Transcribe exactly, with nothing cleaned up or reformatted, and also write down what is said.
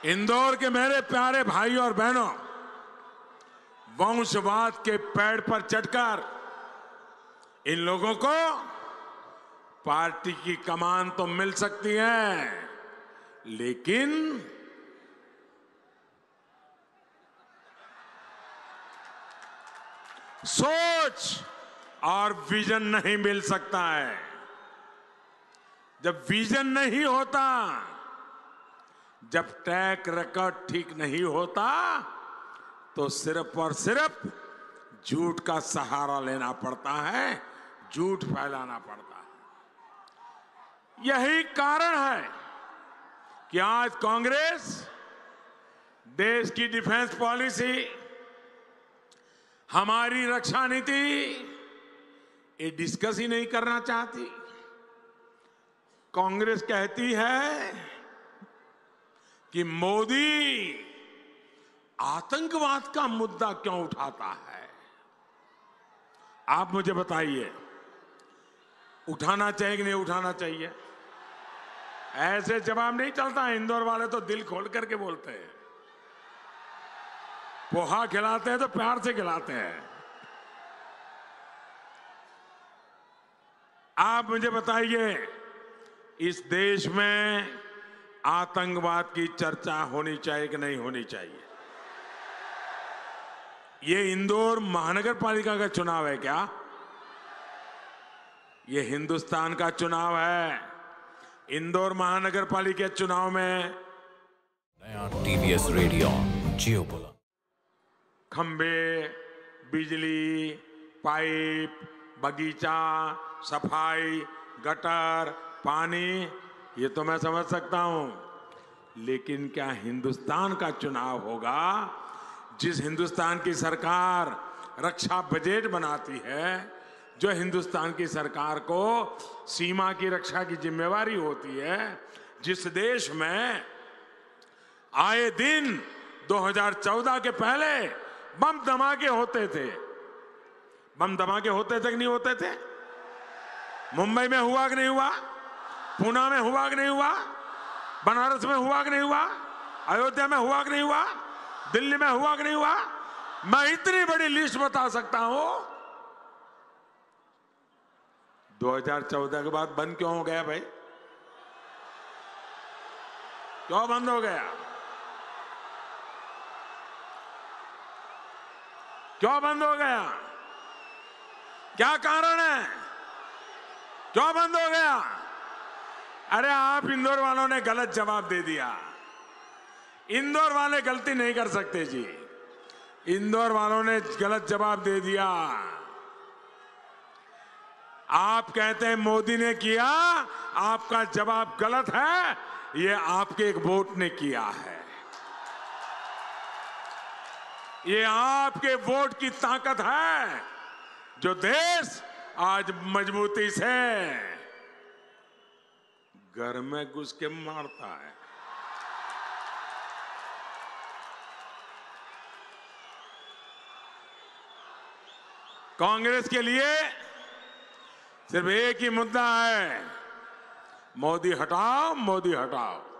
इंदौर के मेरे प्यारे भाई और बहनों, वंशवाद के पेड़ पर चढ़कर इन लोगों को पार्टी की कमान तो मिल सकती है, लेकिन सोच और विजन नहीं मिल सकता है। जब विजन नहीं होता, जब ट्रैक रिकॉर्ड ठीक नहीं होता, तो सिर्फ और सिर्फ झूठ का सहारा लेना पड़ता है, झूठ फैलाना पड़ता है। यही कारण है कि आज कांग्रेस देश की डिफेंस पॉलिसी, हमारी रक्षा नीति ये डिस्कस ही नहीं करना चाहती। कांग्रेस कहती है कि मोदी आतंकवाद का मुद्दा क्यों उठाता है। आप मुझे बताइए, उठाना चाहिए कि नहीं उठाना चाहिए? ऐसे जवाब नहीं चलता। इंदौर वाले तो दिल खोल करके बोलते हैं। पोहा खिलाते हैं तो प्यार से खिलाते हैं। आप मुझे बताइए, इस देश में आतंकवाद की चर्चा होनी चाहिए कि नहीं होनी चाहिए? ये इंदौर महानगर पालिका का चुनाव है क्या? ये हिंदुस्तान का चुनाव है। इंदौर महानगर पालिका चुनाव में नया टीवीएस रेडियो जियो बोला, खंबे, बिजली, पाइप, बगीचा, सफाई, गटर, पानी, ये तो मैं समझ सकता हूं, लेकिन क्या हिंदुस्तान का चुनाव होगा? जिस हिंदुस्तान की सरकार रक्षा बजट बनाती है, जो हिंदुस्तान की सरकार को सीमा की रक्षा की जिम्मेवारी होती है, जिस देश में आए दिन दो हज़ार चौदह के पहले बम धमाके होते थे। बम धमाके होते थे कि नहीं होते थे? मुंबई में हुआ कि नहीं हुआ? पूना में हुआ कि नहीं हुआ? बनारस में हुआ कि नहीं हुआ? अयोध्या में हुआ कि नहीं हुआ? दिल्ली में हुआ कि नहीं हुआ? मैं इतनी बड़ी लिस्ट बता सकता हूं। दो हज़ार चौदह के बाद बंद क्यों हो गया भाई? क्यों बंद हो गया? क्यों बंद हो गया? क्या कारण है? क्यों बंद हो गया? अरे आप इंदौर वालों ने गलत जवाब दे दिया। इंदौर वाले गलती नहीं कर सकते जी। इंदौर वालों ने गलत जवाब दे दिया। आप कहते हैं मोदी ने किया, आपका जवाब गलत है। ये आपके एक वोट ने किया है। ये आपके वोट की ताकत है, जो देश आज मजबूती से घर में घुस के मारता है। कांग्रेस के लिए सिर्फ एक ही मुद्दा है, मोदी हटाओ, मोदी हटाओ।